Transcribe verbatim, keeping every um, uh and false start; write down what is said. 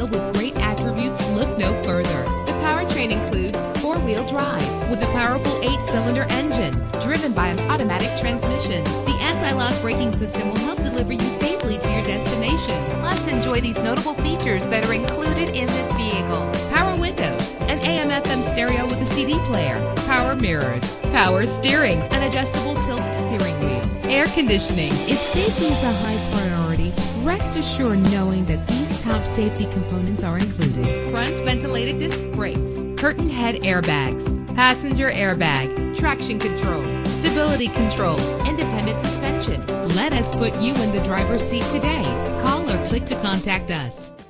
automobile with great attributes, look no further. The powertrain includes four-wheel drive with a powerful eight-cylinder engine driven by an automatic transmission. The anti-lock braking system will help deliver you safely to your destination. Plus, enjoy these notable features that are included in this vehicle: power windows, an A M F M stereo with a C D player, power mirrors, power steering, an adjustable tilt steering wheel, air conditioning. If safety is a high priority, rest assured knowing that these top safety components are included: front ventilated disc brakes, curtain head airbags, passenger airbag, traction control, stability control, independent suspension. Let us put you in the driver's seat today. Call or click to contact us.